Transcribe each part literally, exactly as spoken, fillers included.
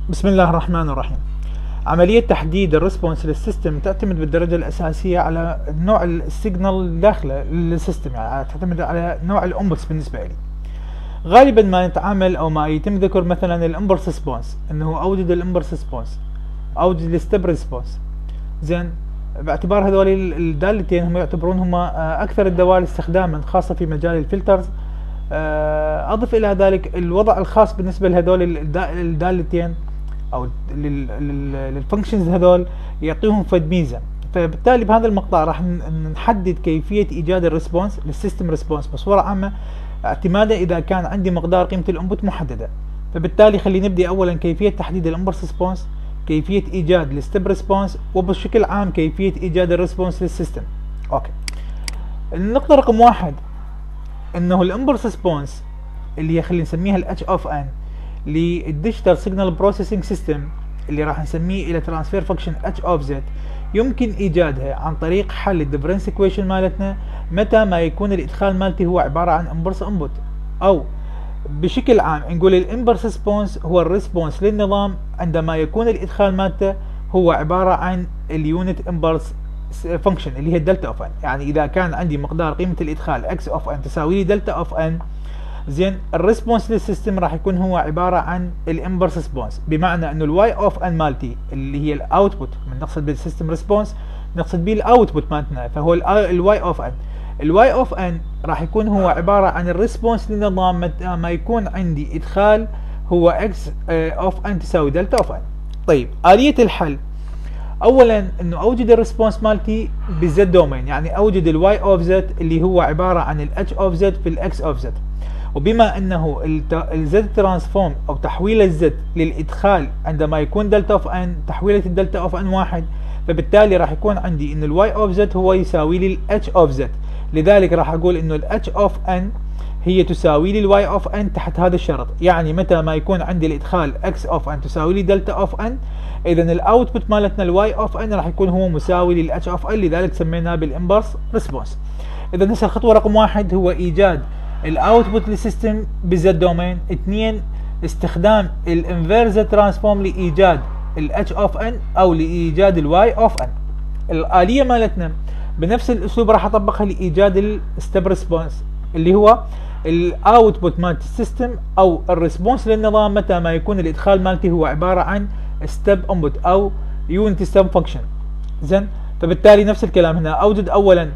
بسم الله الرحمن الرحيم. عملية تحديد الريسبونس للسيستم تعتمد بالدرجة الأساسية على نوع السيجنال الداخلة للسيستم، يعني تعتمد على نوع الانبوتس. بالنسبة لي غالبا ما نتعامل او ما يتم ذكر مثلا الامبلس ريسبونس، انه اوجد الامبلس ريسبونس، اوجد الستيب ريسبونس. زين، باعتبار هذول الدالتين هم يعتبرون هم اكثر الدوال استخداما، خاصة في مجال الفلترز. اضف الى ذلك الوضع الخاص بالنسبة لهذول الدالتين او للفانكشنز هذول يعطيهم فد ميزه. فبالتالي بهذا المقطع راح نحدد كيفيه ايجاد الريسبونس للسيستم ريسبونس بصوره عامه، اعتمادا اذا كان عندي مقدار قيمه الانبوت محدده. فبالتالي خلينا نبدي اولا كيفيه تحديد الامبلس ريسبونس، كيفيه ايجاد الستيب ريسبونس، وبشكل عام كيفيه ايجاد الريسبونس للسيستم. اوكي، النقطه رقم واحد انه الامبلس ريسبونس اللي هي خلينا نسميها الاتش اوف ان للديجيتال سيجنال بروسيسنج سيستم، اللي راح نسميه الى ترانسفير فانكشن اتش اوف زد، يمكن ايجادها عن طريق حل الديفرنس ايكويشن مالتنا متى ما يكون الادخال مالتي هو عباره عن امبلس انبوت، او بشكل عام نقول الامبلس ريسبونس هو الريسبونس للنظام عندما يكون الادخال مالته هو عباره عن اليونت امبلس فانكشن اللي هي الدلتا اوف ان. يعني اذا كان عندي مقدار قيمه الادخال اكس اوف ان تساوي لي دلتا اوف ان، زين، الريسبونس للسيستم راح يكون هو عباره عن الامبلس ريسبونس، بمعنى انه الواي اوف ان مالتي اللي هي الاوتبوت، من نقصد بالسيستم ريسبونس نقصد به الاوتبوت مالتنا، فهو الواي اوف ان. الواي اوف ان راح يكون هو عباره عن الريسبونس للنظام متى ما يكون عندي ادخال هو اكس اوف ان تساوي دلتا اوف ان. طيب، اليه الحل اولا انه اوجد الريسبونس مالتي بالزد دومين، يعني اوجد الواي اوف زد اللي هو عباره عن الاتش اوف زد في الاكس اوف زد. وبما انه الزد ترانسفورم او تحويل الزد للادخال عندما يكون دلتا اوف ان تحويله الدلتا اوف ان واحد، فبالتالي راح يكون عندي انه الواي اوف زد هو يساوي لي الاتش اوف زد. لذلك راح اقول انه الاتش اوف ان هي تساوي لي الواي اوف ان تحت هذا الشرط، يعني متى ما يكون عندي الادخال اكس اوف ان تساوي لي دلتا اوف ان، اذا الاوتبوت مالتنا الواي اوف ان راح يكون هو مساوي للاتش اوف ان، لذلك سميناه بالامبلس ريسبونس. اذا هسه الخطوه رقم واحد هو ايجاد الاوتبوت للسيستم بالزد دومين. اثنين، استخدام الانفيرس ترانسفورم لايجاد الاتش اوف ان او لايجاد الواي اوف ان. الاليه مالتنا بنفس الاسلوب راح اطبقها لايجاد الستيب ريسبونس، اللي هو الاوتبوت مالت السيستم او الريسبونس للنظام متى ما يكون الادخال مالتي هو عباره عن ستيب انبوت او يونت ستيب فانكشن. زين، فبالتالي نفس الكلام هنا، اوجد اولا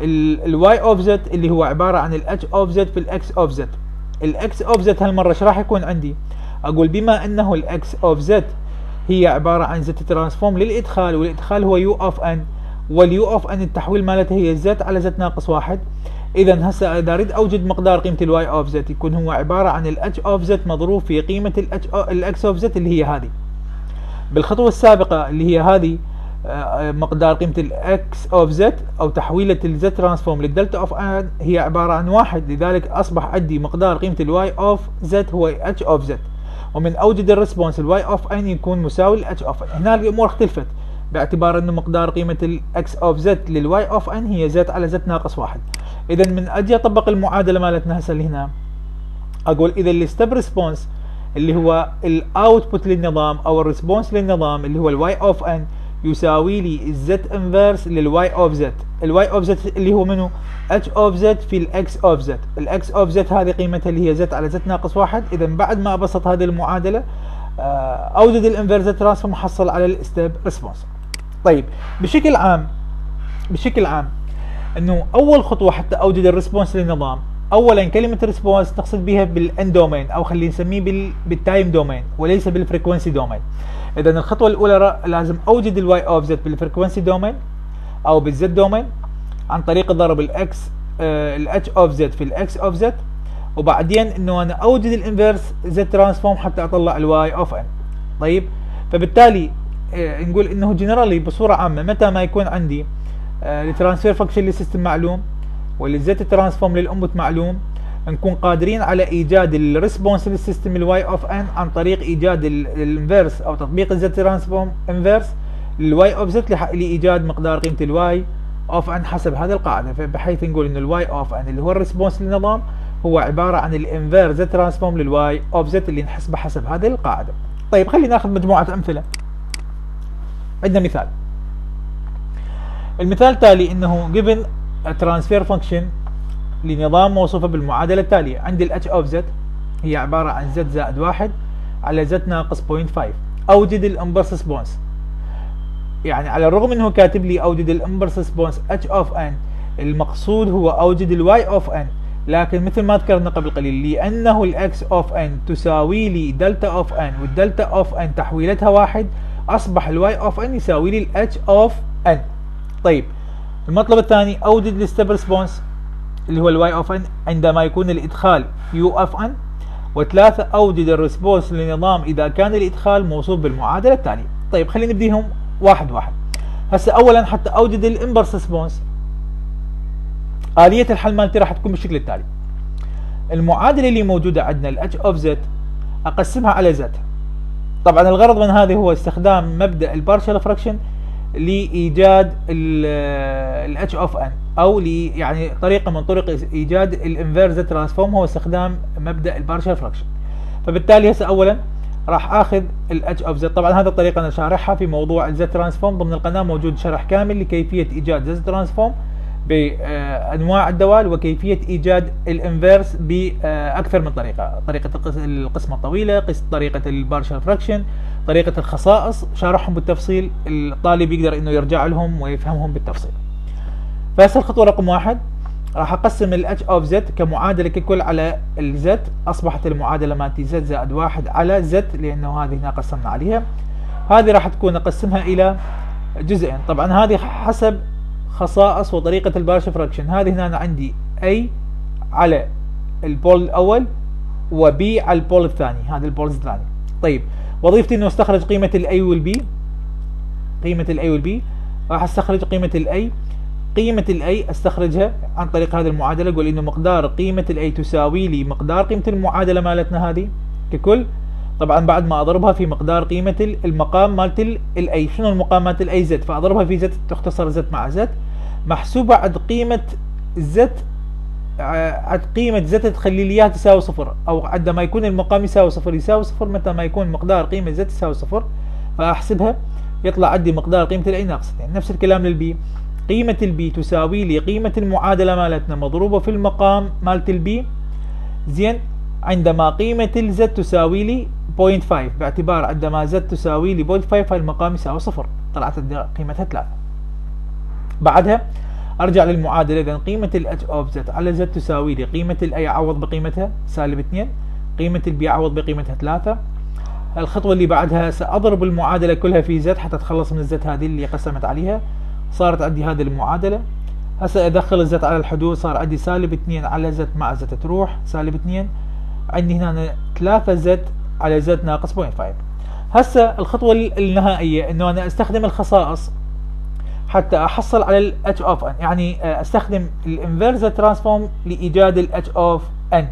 الواي اوف زد اللي هو عباره عن الاتش اوف زد في الاكس اوف زد. الاكس اوف زد هالمره ايش راح يكون عندي؟ اقول بما انه الاكس اوف زد هي عباره عن زد ترانسفورم للادخال، والادخال هو يو اوف ان، واليو اوف ان التحويل مالتها هي زد على زد ناقص واحد. اذا هسه اذا اريد اوجد مقدار قيمه الواي اوف زد يكون هو عباره عن الاتش اوف زد مضروب في قيمه الاتش الاكس اوف زد اللي هي هذه. بالخطوه السابقه اللي هي هذه مقدار قيمة الاكس اوف زد او تحويلة الزد ترانسفورم للدلتا اوف ان هي عبارة عن واحد، لذلك اصبح عندي مقدار قيمة الواي اوف زد هو اتش اوف زد، ومن اوجد الريسبونس الواي اوف ان يكون مساوي لاتش اوف ان. هنا الامور اختلفت باعتبار انه مقدار قيمة الاكس اوف زد للواي اوف ان هي زد على زد ناقص واحد. اذا من اجي اطبق المعادلة مالتنا هسه اللي هنا، اقول اذا الستيب ريسبونس اللي هو الاوتبوت للنظام او الريسبونس للنظام اللي هو الواي اوف ان يساوي لي الزد انفيرس للواي اوف زد. الواي اوف زد اللي هو منو؟ اتش اوف زد في الاكس اوف زد. الاكس اوف زد هذه قيمتها اللي هي زد على زد ناقص واحد. اذا بعد ما ابسط هذه المعادله اوجد الانفيرس ترانسفورم محصل على الستيب ريسبونس. طيب، بشكل عام بشكل عام انه اول خطوه حتى اوجد الريسبونس للنظام، اولا كلمه ريسبونس نقصد بها بالان دومين او خلينا نسميه بالتايم دومين وليس بالفريكونسي دومين. اذا الخطوه الاولى لازم اوجد الواي اوف زد بالفريكونسي دومين او بالزد دومين عن طريق ضرب الاكس الاتش اوف زد في الاكس اوف زد، وبعدين انه انا اوجد الانفيرس زد ترانسفورم حتى اطلع الواي اوف ان. طيب، فبالتالي آه نقول انه جنرالي بصوره عامه متى ما يكون عندي آه الترانسفير فانكشن للسيستم معلوم والزد ترانسفورم للانبوت معلوم، نكون قادرين على ايجاد الريسبونس للسيستم الواي اوف ان عن طريق ايجاد الانفيرس او تطبيق الزد ترانسفورم انفيرس للواي اوف زد لايجاد مقدار قيمه الواي اوف ان حسب هذه القاعده. فبحيث نقول انه الواي اوف ان اللي هو الريسبونس للنظام هو عباره عن الانفيرس زد ترانسفورم للواي اوف زد اللي نحسبه حسب هذه القاعده. طيب خلينا ناخذ مجموعة أمثلة. عندنا مثال، المثال التالي انه given a transfer function لنظام موصوفة بالمعادلة التالية. عندي ال h of z هي عبارة عن z زائد واحد على z ناقص صفر فاصلة خمسة. أوجد الامبلس ريسبونس. يعني على الرغم انه كاتب لي أوجد الامبلس ريسبونس h of n، المقصود هو أوجد ال y of n، لكن مثل ما ذكرنا قبل قليل لأنه ال x of n تساوي لي دلتا of n، والدلتا of n تحويلتها واحد، أصبح ال y of n يساوي لي ال h of n. طيب المطلب الثاني أوجد الستيب ريسبونس اللي هو الواي اوف ان عندما يكون الادخال يو اوف ان. وثلاثة أوجد الريسبونس للنظام إذا كان الإدخال موصوف بالمعادلة التالية. طيب خلينا نبديهم واحد واحد. هسه أولا حتى أوجد الإمبلس ريسبونس، آلية الحل مالتي راح تكون بالشكل التالي. المعادلة اللي موجودة عندنا ال h of z أقسمها على z. طبعا الغرض من هذه هو استخدام مبدأ البارشال فراكشن لإيجاد ال h of n، أو لي يعني طريقة من طرق إيجاد الانفيرس ترانسفورم هو استخدام مبدأ البارشال فراكشن. فبالتالي هسه أولا راح آخذ ال h of z. طبعا هذه الطريقة أنا شارحها في موضوع ال z ترانسفورم ضمن القناة، موجود شرح كامل لكيفية إيجاد z ترانسفورم بأنواع الدوال وكيفية إيجاد الانفيرس بأكثر من طريقة، طريقة القسمة الطويلة، طريقة البارشال فراكشن، طريقة الخصائص، شارحهم بالتفصيل، الطالب يقدر انه يرجع لهم ويفهمهم بالتفصيل. فهسه الخطوة رقم واحد راح اقسم ال h of z كمعادلة ككل على ال z. اصبحت المعادلة مالتي z زائد واحد على z، لانه هذه هنا قسمنا عليها. هذه راح تكون اقسمها الى جزئين. طبعا هذه حسب خصائص وطريقة البارشال فراكشن. هذه هنا أنا عندي a على البول الاول و b على البول الثاني، هذا البول الثاني. طيب وظيفتي انه استخرج قيمة ال A وال B. قيمة ال A وال B راح استخرج قيمة ال A. قيمة ال A استخرجها عن طريق هذه المعادلة. اقول انه مقدار قيمة ال A تساوي لي مقدار قيمة المعادلة مالتنا هذه ككل، طبعا بعد ما اضربها في مقدار قيمة المقام مالت ال A. شنو المقام مالت ال A؟ Z، فاضربها في Z تختصر Z مع Z، محسوبة عند قيمة Z، عند قيمة Z تخلي لي اياها تساوي صفر، او عندما يكون المقام يساوي صفر يساوي صفر، متى ما يكون مقدار قيمة Z تساوي صفر فاحسبها يطلع عندي مقدار قيمة ال A ناقص اثنين. نفس الكلام للبي، قيمة البي تساوي لي قيمة المعادلة مالتنا مضروبة في المقام مالت البي، زين، عندما قيمة ال Z تساوي لي صفر فاصلة خمسة، باعتبار عندما Z تساوي لي صفر فاصلة خمسة فالمقام يساوي صفر، طلعت قيمتها ثلاثة. بعدها ارجع للمعادله. اذا قيمه ال h of z على z تساوي لي قيمه ال a اعوض بقيمتها سالب اثنين، قيمه ال b اعوض بقيمتها ثلاثة. الخطوه اللي بعدها ساضرب المعادله كلها في z حتى اتخلص من الزت هذه اللي قسمت عليها. صارت عندي هذه المعادله. هسه ادخل الزت على الحدود، صار عندي سالب اثنين على z مع z تروح سالب اثنين، عندي هنا ثلاثة z على z ناقص صفر فاصلة خمسة. هسه الخطوه النهائيه انه انا استخدم الخصائص حتى احصل على ال h of n، يعني استخدم الانفيرس ترانسفورم لايجاد ال h of n.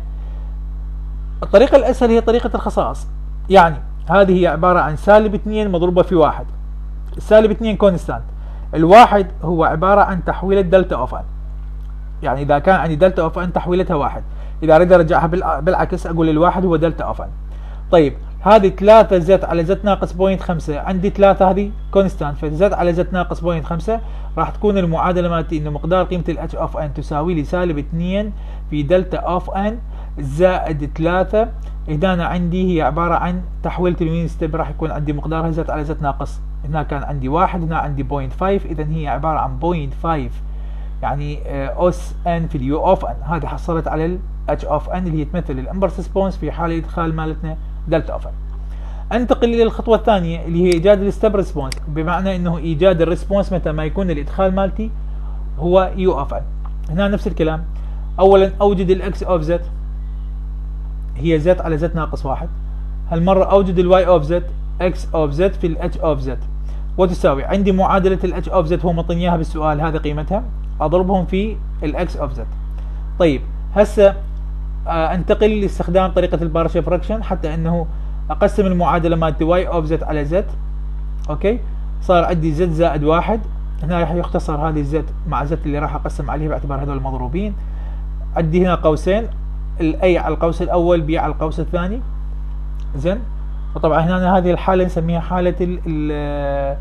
الطريقه الاسهل هي طريقه الخصائص، يعني هذه هي عباره عن سالب اثنين مضروبه في واحد. السالب اثنين كونستانت، الواحد هو عباره عن تحويله دلتا اوف n، يعني اذا كان عندي دلتا اوف n تحويلتها واحد، اذا اريد ارجعها بالعكس اقول الواحد هو دلتا اوف n. طيب هذه ثلاثة زد على زد ناقص صفر فاصلة خمسة، عندي ثلاثة هذه كونستانت، فزد على زد ناقص صفر فاصلة خمسة راح تكون المعادلة مالتي انه مقدار قيمة ال h of n تساوي لي سالب اثنين في دلتا اوف n زائد ثلاثة. هنا أنا عندي هي عبارة عن تحويلة اليمين ستيب، راح يكون عندي مقدارها زد على زد ناقص، هنا كان عندي واحد، هنا عندي صفر فاصلة خمسة، اذا هي عبارة عن صفر فاصلة خمسة يعني اس ان في اليو اوف ان. هذه حصلت على ال h of n اللي هي تمثل الامبلس ريسبونس في حال الادخال مالتنا دلتا اوف n. انتقل الى الخطوه الثانيه اللي هي ايجاد الستيب ريسبونس، بمعنى انه ايجاد الريسبونس متى ما يكون الادخال مالتي هو يو اوف ان. هنا نفس الكلام، اولا اوجد الاكس اوف زد هي زد على زد ناقص واحد، هالمره اوجد الواي اوف زد اكس اوف زد في الاتش اوف زد، وتساوي عندي معادله الاتش اوف زد هو معطيني اياها بالسؤال، هذه قيمتها، اضربهم في الاكس اوف زد. طيب هسه آه انتقل لاستخدام طريقه البارشال فراكشن حتى انه اقسم المعادله مالتي واي اوف زد على زد. اوكي، صار عندي زد زائد واحد، هنا راح يختصر هذه زد مع زد اللي راح اقسم عليه باعتبار هذول مضروبين. عندي هنا قوسين، الاي على القوس الاول، بي على القوس الثاني، زين، وطبعا هنا هذه الحالة نسميها حالة ال ال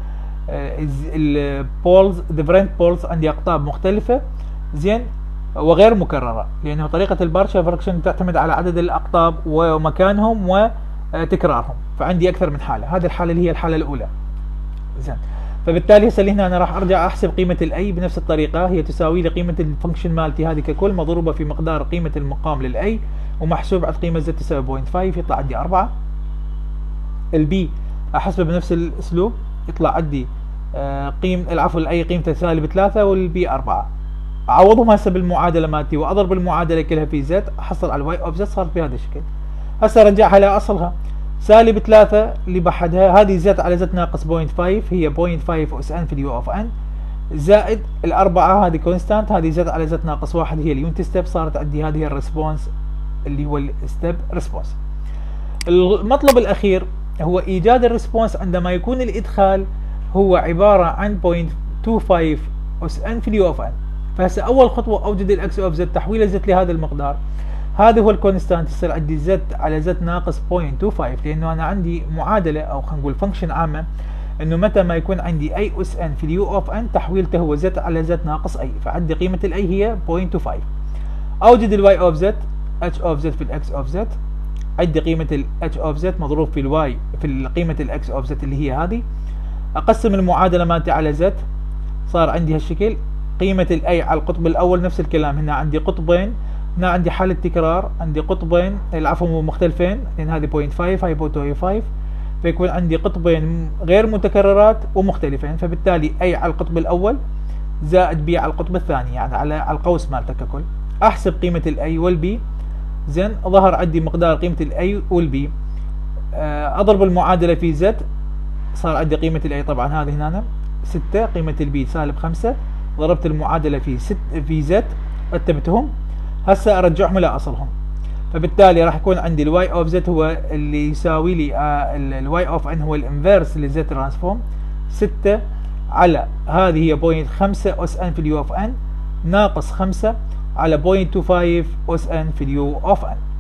البولز ديفرنت بولز، عندي أقطاب مختلفة زين وغير مكررة، لأنه طريقة البارشل فركشن تعتمد على عدد الأقطاب ومكانهم وتكرارهم، فعندي أكثر من حالة. هذه الحالة اللي هي الحالة الأولى زين. فبالتالي هسه هنا أنا راح أرجع أحسب قيمة الأي بنفس الطريقة، هي تساوي لي قيمة الفانكشن مالتي هذه ككل مضروبة في مقدار قيمة المقام للأي ومحسوب على قيمة زد تساوي بوينت فايف، يطلع عندي أربعة. البي أحسبه بنفس الأسلوب، يطلع عندي آه قيم العفو الأي قيمته سالب ثلاثة والبي أربعة. أعوضهم هسه بالمعادلة مالتي وأضرب المعادلة كلها في زد، أحصل على الواي أوف زد صارت بهذا الشكل. هسه رجعها لأصلها، سالب ثلاثة اللي بحدها هذه زد على زد ناقص بوينت فايف، هي بوينت فايف أس ان في اليو أوف ان، زائد الأربعة هذه كونستانت، هذه زد على زد ناقص واحد هي اليونت ستيب، صارت عندي هذه الريسبونس اللي هو الستيب ريسبونس. المطلب الأخير هو إيجاد الريسبونس عندما يكون الإدخال هو عبارة عن بوينت تو فايف أس ان في اليو أوف ان. فهسه أول خطوة أوجد الأكس أوف زد، تحويل زد لهذا المقدار، هذا هو الكونستانت، يصير عندي زد على زد ناقص بوينت تو فايف، لأنه أنا عندي معادلة أو خلينا نقول فانكشن عامة إنه متى ما يكون عندي أي أس ان في اليو أوف ان تحويلته هو زد على زد ناقص أي، فعندي قيمة الأي هي بوينت تو فايف. أوجد الواي أوف زد، اتش أوف زد في الأكس أوف زد، عندي قيمة الاتش أوف زد مضروب في الواي في قيمة الأكس أوف زد اللي هي هذه، أقسم المعادلة مالتي على زد، صار عندي هالشكل. قيمة الأي على القطب الأول نفس الكلام، هنا عندي قطبين، هنا عندي حالة تكرار، عندي قطبين العفو مختلفين، لأن هذه بوينت فايف هاي بوينت فايف، فيكون عندي قطبين غير متكررات ومختلفين، فبالتالي أي على القطب الأول زائد بي على القطب الثاني، يعني على على القوس مالتك ككل. أحسب قيمة الأي والبي زين، ظهر عندي مقدار قيمة الأي والبي، أضرب المعادلة في زد، صار عندي قيمة الأي طبعا هذه هنا ستة، قيمة البي سالب خمسة، ضربت المعادلة في ست في زد، رتبتهم، هسه ارجعهم الى اصلهم. فبالتالي راح يكون عندي الواي اوف زد هو اللي يساوي لي الواي اوف ان هو الانفيرس لزد ترانسفورم، ستة على هذه هي بوينت خمسة اس ان في اليو اوف ان ناقص خمسة على بوينت تو فايف اس ان في اليو اوف ان.